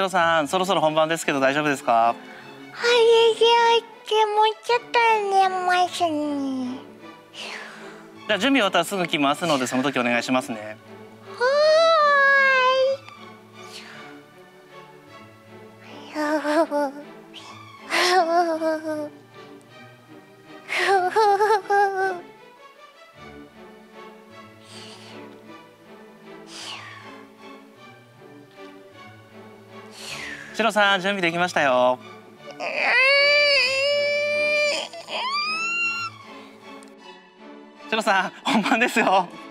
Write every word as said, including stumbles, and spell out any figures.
シロさん、そろそろ本番ですけど大丈夫ですか？ はい、でもうちょっと寝ますね。 じゃあ準備終わったらすぐ来ますので、その時お願いしますね。 はーい。 シロさん、準備できましたよ。シロさん、本番ですよ。